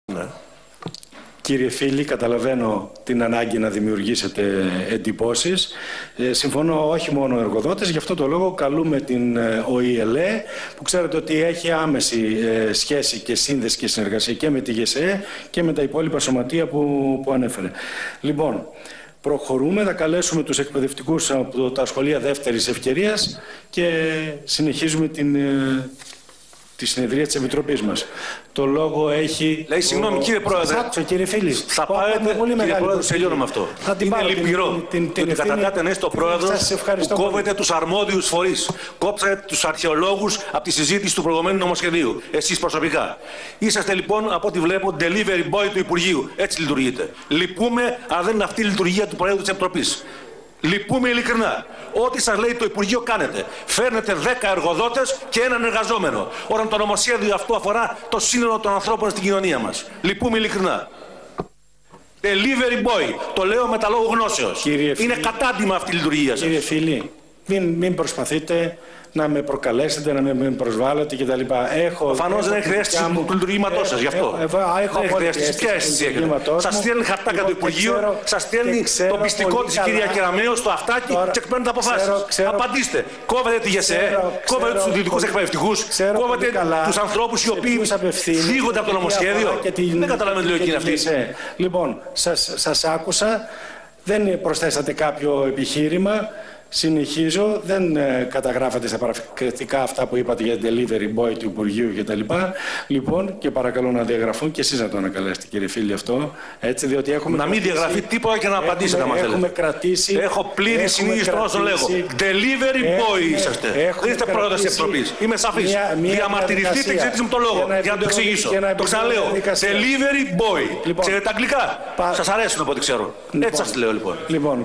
Ναι. Κύριε φίλοι, καταλαβαίνω την ανάγκη να δημιουργήσετε εντυπώσεις. Συμφωνώ όχι μόνο οι εργοδότες, γι' αυτό το λόγο καλούμε την ΟΗΕΛΕ, που ξέρετε ότι έχει άμεση σχέση και σύνδεση και συνεργασία και με τη ΓΕΣΕ και με τα υπόλοιπα σωματεία που ανέφερε. Λοιπόν, προχωρούμε, θα καλέσουμε τους εκπαιδευτικούς από τα σχολεία δεύτερης ευκαιρίας και συνεχίζουμε τη συνεδρία της Επιτροπής μας. Το λόγο έχει... Λέει, συγγνώμη κύριε Πρόεδρε, κύριε φίλοι, θα πάρετε, κύριε Πρόεδρε, τελειώνω με αυτό. Είναι λυπηρό ότι κατατάτε νέο στο Πρόεδρο που κόβετε τους αρμόδιους φορείς. Κόψατε τους αρχαιολόγους από τη συζήτηση του προηγουμένου νομοσχεδίου. Εσείς προσωπικά. Είσαστε λοιπόν, από ό,τι βλέπω, delivery boy του Υπουργείου. Έτσι λειτουργείτε. Λυπούμε, αλλά δεν είναι αυτή η λειτουργία του Προέδρου της Επιτροπής. Λυπούμε ειλικρινά. Ό,τι σας λέει το Υπουργείο κάνετε. Φέρνετε 10 εργοδότες και έναν εργαζόμενο. Όταν το νομοσχέδιο αυτό αφορά το σύνολο των ανθρώπων στην κοινωνία μας. Λυπούμε ειλικρινά. Delivery boy. Το λέω με τα λόγου γνώσεως. Είναι κατάντημα αυτή η λειτουργία σας. Κύριε φίλοι, μην προσπαθείτε να με προκαλέσετε, να με προσβάλλετε κτλ. Προφανώς δεν έχει αίσθηση του λειτουργήματός σας γι' αυτό. Δεν έχει αίσθηση. Ποια αίσθηση έχετε? Σας στέλνει χαρτάκια το Υπουργείο, σας στέλνει το πιστικό της κυρία Κεραμέως στο αυτάκι και εκπέμπνετε αποφάσεις. Απαντήστε. Κόβετε τη ΓΕΣΕ, κόβετε τους δυτικούς εκπαιδευτικούς, κόβετε τους ανθρώπους οι οποίοι φύγονται από το νομοσχέδιο. Δεν καταλαβαίνετε τη λογική αυτή. Λοιπόν, σας άκουσα, δεν προσθέσατε κάποιο επιχείρημα. Συνεχίζω, δεν καταγράφατε στα παρακρατικά αυτά που είπατε για delivery boy του Υπουργείου κτλ. Λοιπόν, και παρακαλώ να διαγραφούν και εσείς να το ανακαλέσετε, κύριε φίλοι, αυτό. Έτσι, διότι έχουμε. Να μην διαγραφεί τίποτα και να απαντήσετε, άμα θέλετε. Κρατήσει. Έχω πλήρη συνείδηση των όσων λέγω. Delivery boy είσαστε. Δεν είστε πρόεδρος της Επιτροπής. Είμαι σαφής. Διαμαρτυρηθείτε και ζήτησε μου το λόγο για να το εξηγήσω. Το ξαναλέω. Delivery boy. Ξέρετε τα αγγλικά. Σας αρέσουν από ό,τι ξέρω. Έτσι σας λέω λοιπόν.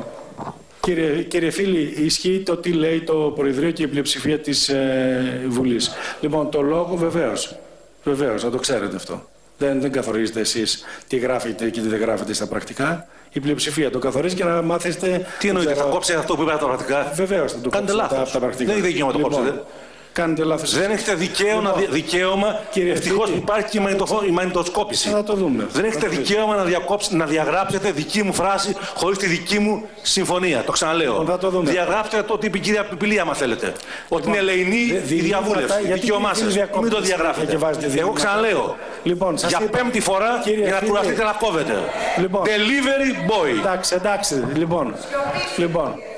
Κύριε φίλοι, ισχύει το τι λέει το Προεδρείο και η πλειοψηφία της Βουλής. Λοιπόν, το λόγο βεβαίως, να το ξέρετε αυτό. Δεν καθορίζετε εσείς τι γράφετε και τι δεν γράφετε στα πρακτικά. Η πλειοψηφία το καθορίζει και να μάθετε... Τι εννοείτε, θα κόψετε αυτό που είπατε τα πρακτικά? Βεβαίως, θα το κόψετε από τα πρακτικά. Δεν έχει δικαίωμα να το κόψετε. Κάνετε λάθος. Δεν έχετε δικαίωμα. Ευτυχώς που υπάρχει και η μαγνητοσκόπηση. Θα το δούμε. Δεν έχετε δικαίωμα να διαγράψετε δική μου φράση χωρίς τη δική μου συμφωνία. Το ξαναλέω. Θα το δούμε. Διαγράψτε το ότι είπε η κυρία Πιπηλή, άμα θέλετε. Ότι είναι ελεηνή η διαβούλευση. Δικαίωμά σας. Μην το διαγράφετε. Εγώ ξαναλέω. Για πέμπτη φορά για να κουραστείτε να κόβετε. Delivery boy. Εντάξει. Λοιπόν.